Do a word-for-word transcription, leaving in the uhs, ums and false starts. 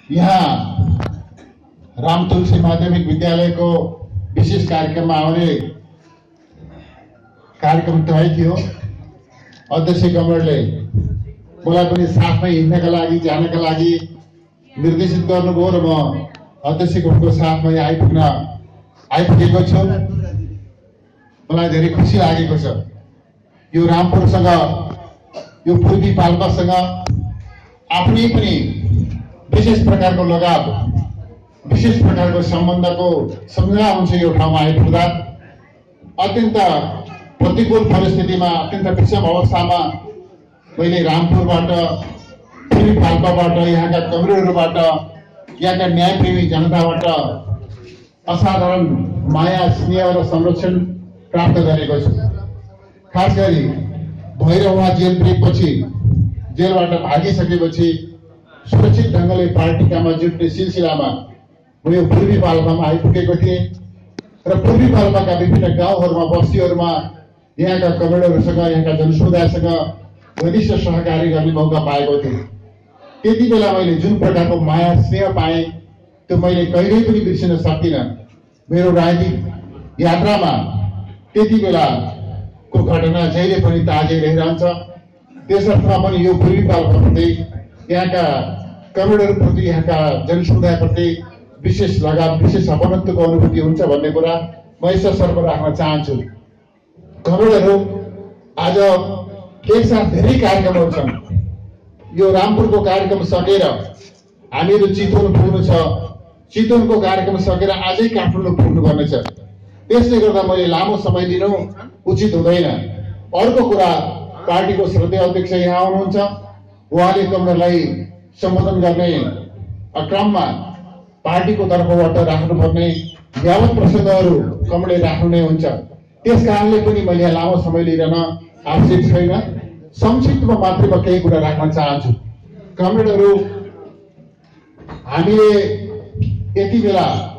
यहाँ रामतुलसी माध्यमिक विद्यालयको विशेष कार्यक्रममा आउने कार्यक्रम तय थियो। अध्यक्ष कमरेडले मलाई पनि साथमै हिँड्नका लागि जानका लागि निर्देशित गर्नुभयो र म अध्यक्षको साथमै आइपुग्न आइपुगेको छु। मलाई धेरै खुसी लागेको छ। यो रामपुरसँग यो पूर्वी पाल्पासँग आफ्नै पनि विशेष प्रकारको लगाव विशेष प्रकारको सम्बन्धको सम्झना हुन्छ। यो ठाउँमा आइपुग्दा अत्यन्त प्रतिकूल परिस्थितिमा अत्यन्त विषम अवस्थामा मैले रामपुरबाट पूर्वी पाल्पाबाट यहाँका कमरेडहरूबाट यहाँका न्यायप्रेमी जनताबाट असाधारण माया स्नेह र संरक्षण प्राप्त गरेको छु। खास गरी भएर उहाँ जेल ब्रेकपछि जेलबाट भागिसकेपछि सुरक्षित ढङ्गले पार्टी काममा जुट्ने सिलसिलामा म यो पूर्वी पाल्पामा आइपुगेको थिएँ र पूर्वी पाल्पाका विभिन्न गाउँहरूमा बस्तीहरूमा यहाँका कमरेडहरूसँग यहाँका जनसमुदायसँग घनिष्ठ सहकारी गर्ने मौका पाएको थिएँ। त्यति बेला मैले जुन प्रकारको माया स्नेह पाएँ त्यो मैले कहिल्यै पनि बिर्सिन सक्दिनँ। मेरो राजनीतिक यात्रामा त्यति बेलाको घटना जहिले पनि ताजै रहिरहन्छ। त्यसर्थमा पनि यो पूर्वी पाल्पाप्रति यहाँका कमरेडहरूप्रति यहाँका जनसमुदायप्रति विशेष लगाव विशेष अपनत्वको अनुभूति हुन्छ भन्ने कुरा म यसर्थ राख्न चाहन्छु। कमरेडहरू आज एकसाथ धेरै कार्यक्रमहरू छन्। यो रामपुरको कार्यक्रम सकेर हामीहरू चितवन पुग्नु छ, चितवनको कार्यक्रम सकेर आजै काठमाडौँ पुग्नु पर्नेछ। त्यसले गर्दा मैले लामो समय लिनु उचित हुँदैन। अर्को कुरा, पार्टीको श्रद्धेय अध्यक्ष यहाँ आउनुहुन्छ, उहाँले कमरेडलाई सम्बोधन गर्ने क्रममा पार्टीको तर्फबाट राख्नुपर्ने यावत प्रसङ्गहरू कमरेडले राख्नु नै हुन्छ। त्यस कारणले पनि मैले लामो समय लिन आवश्यक छैन। संक्षिप्तमा मात्रै म केही कुरा राख्न चाहन्छु। कमरेडहरू, हामीले यति बेला